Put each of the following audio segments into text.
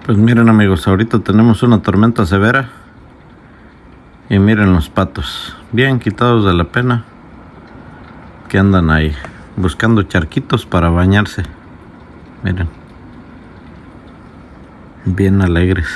Pues miren amigos, ahorita tenemos una tormenta severa y miren los patos, bien quitados de la pena, que andan ahí buscando charquitos para bañarse. Miren, bien alegres.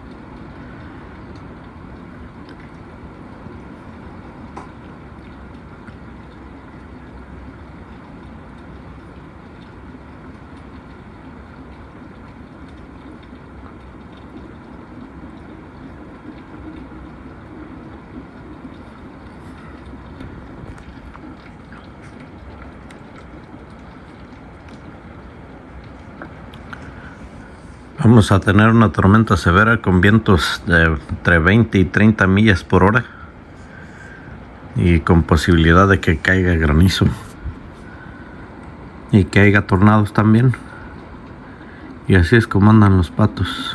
Vamos a tener una tormenta severa con vientos de entre 20 y 30 millas por hora y con posibilidad de que caiga granizo y que haya tornados también. Y así es como andan los patos.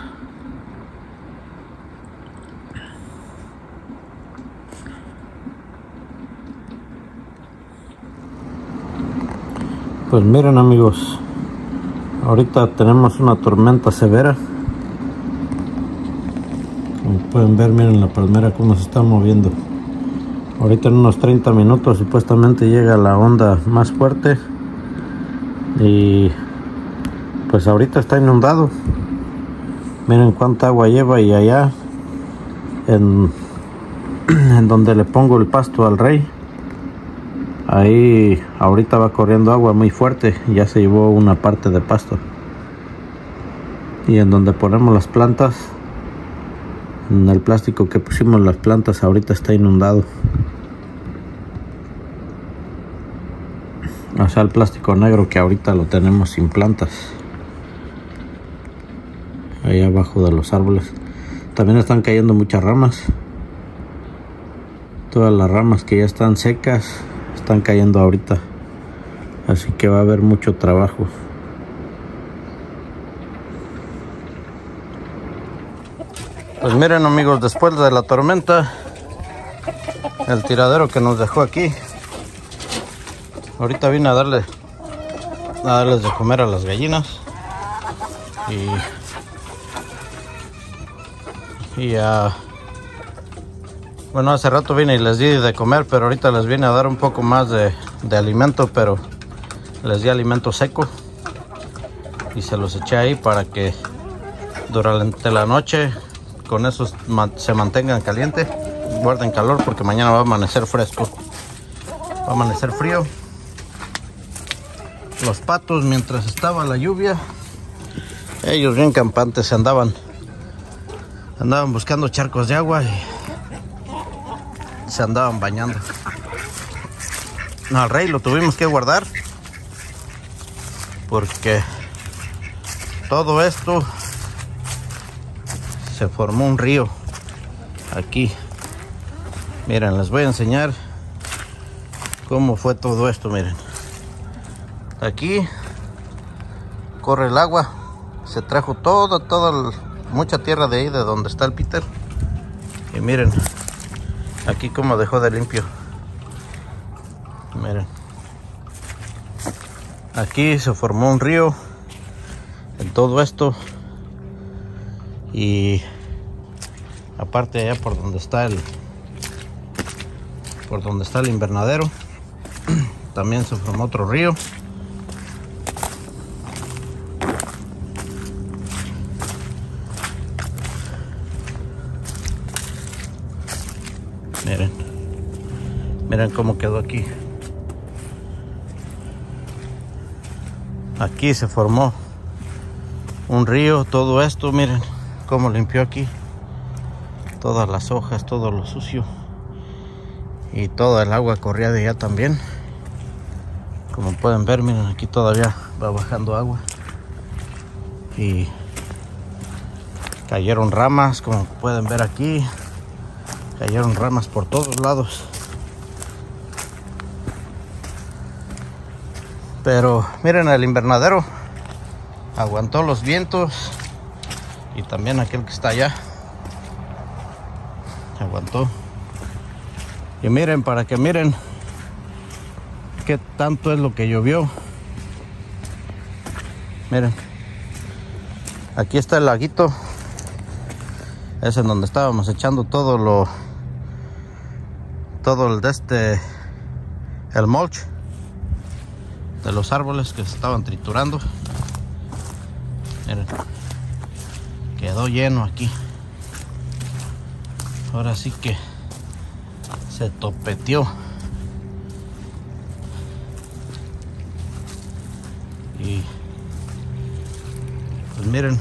Pues miren amigos, ahorita tenemos una tormenta severa. Como pueden ver, miren la palmera cómo se está moviendo. Ahorita en unos 30 minutos supuestamente llega la onda más fuerte. Y pues ahorita está inundado. Miren cuánta agua lleva, y allá en donde le pongo el pasto al rey, ahí ahorita va corriendo agua muy fuerte, ya se llevó una parte de pasto. Y en donde ponemos las plantas, en el plástico que pusimos las plantas, ahorita está inundado. O sea, el plástico negro que ahorita lo tenemos sin plantas, ahí abajo de los árboles. También están cayendo muchas ramas. Todas las ramas que ya están secas están cayendo ahorita, así que va a haber mucho trabajo. Pues miren amigos, después de la tormenta, el tiradero que nos dejó aquí, ahorita vine a darles de comer a las gallinas bueno, hace rato vine y les di de comer, pero ahorita les vine a dar un poco más de alimento, pero les di alimento seco y se los eché ahí para que durante la noche con eso se mantengan calientes, guarden calor, porque mañana va a amanecer fresco, va a amanecer frío. Los patos, mientras estaba la lluvia, ellos bien campantes, andaban buscando charcos de agua y se andaban bañando. Al rey lo tuvimos que guardar porque todo esto se formó un río aquí. Miren, les voy a enseñar cómo fue todo esto. Miren, aquí corre el agua, se trajo mucha tierra de ahí, de donde está el Peter, y miren aquí cómo dejó de limpio. Miren, aquí se formó un río en todo esto, y aparte allá por donde está el invernadero también se formó otro río. Miren cómo quedó aquí. Aquí se formó un río, todo esto, miren cómo limpió aquí todas las hojas, todo lo sucio, y toda el agua corría de allá también. Como pueden ver, miren, aquí todavía va bajando agua y cayeron ramas, como pueden ver aquí, cayeron ramas por todos lados. Pero miren, el invernadero aguantó los vientos, y también aquel que está allá aguantó. Y miren, para que miren qué tanto es lo que llovió. Miren, aquí está el laguito Es en donde estábamos echando todo el mulch de los árboles que se estaban triturando. Miren, quedó lleno aquí. Ahora sí que se topeteó. Y pues miren,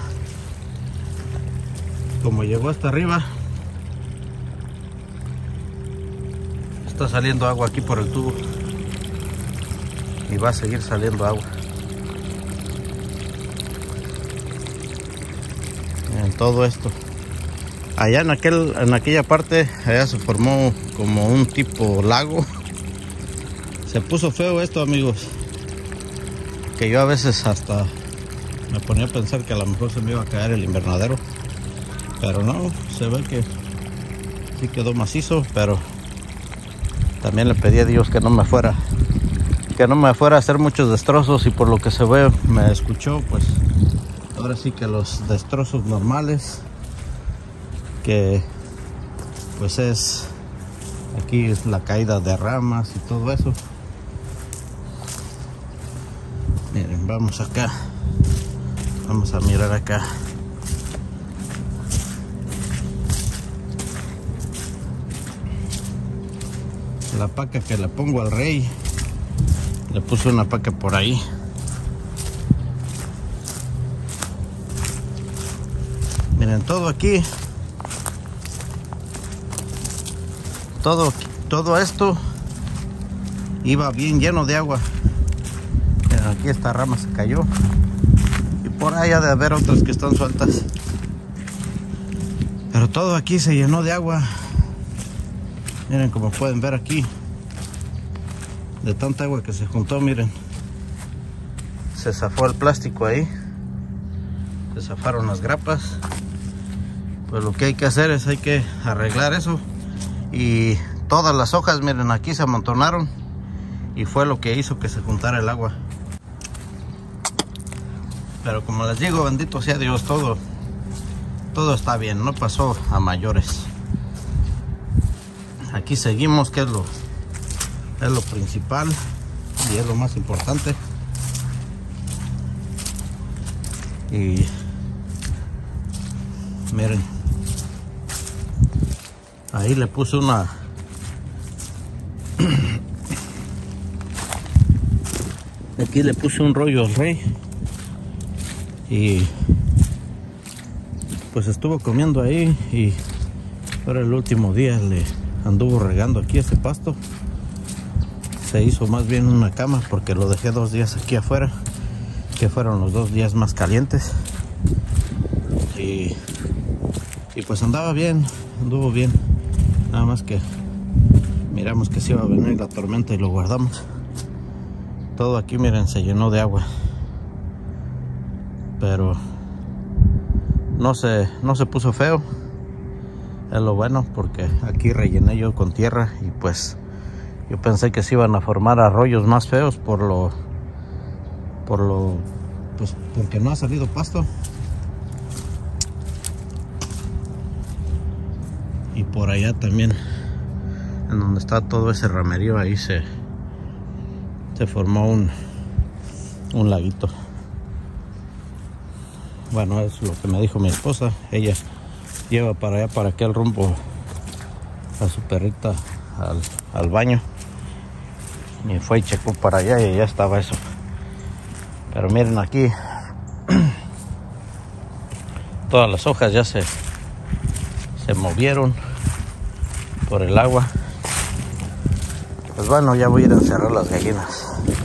como llegó hasta arriba, está saliendo agua aquí por el tubo y va a seguir saliendo agua. En todo esto, allá en aquella parte, allá se formó como un tipo lago. Se puso feo esto, amigos, que yo a veces hasta me ponía a pensar que a lo mejor se me iba a caer el invernadero, pero no, se ve que sí quedó macizo. Pero también le pedí a Dios que no me fuera a hacer muchos destrozos, y por lo que se ve me escuchó. Pues ahora sí que los destrozos normales, que pues es aquí es la caída de ramas y todo eso. Miren, vamos acá, vamos a mirar acá. La paca que le pongo al rey, le puse una paca por ahí. Miren, todo aquí, todo esto iba bien lleno de agua. Miren, aquí esta rama se cayó, y por ahí ha de haber otras que están sueltas, pero todo aquí se llenó de agua. Miren, como pueden ver aquí, de tanta agua que se juntó, miren, se zafó el plástico ahí, se zafaron las grapas. Pues lo que hay que hacer es hay que arreglar eso. Y todas las hojas, miren, aquí se amontonaron, y fue lo que hizo que se juntara el agua. Pero como les digo, bendito sea Dios, todo está bien, no pasó a mayores. Aquí seguimos, que es lo principal y es lo más importante. Y miren, ahí le puse aquí le puse un rollo al rey, y pues estuvo comiendo ahí. Y ahora el último día le anduvo regando aquí ese pasto. Se hizo más bien una cama, porque lo dejé 2 días aquí afuera, que fueron los 2 días más calientes. Y pues andaba bien, anduvo bien. Nada más que miramos que se iba a venir la tormenta y lo guardamos. Todo aquí, miren, se llenó de agua, pero no se puso feo. Es lo bueno, porque aquí rellené yo con tierra, y pues yo pensé que se iban a formar arroyos más feos pues porque no ha salido pasto. Y por allá también, en donde está todo ese ramerío, ahí se formó un laguito. Bueno, es lo que me dijo mi esposa. Ella lleva para allá, para aquel rumbo, a su perrita al baño, y fue y checó para allá, y ya estaba eso. Pero miren aquí, todas las hojas ya se movieron por el agua. Pues bueno, ya voy a ir a encerrar las gallinas.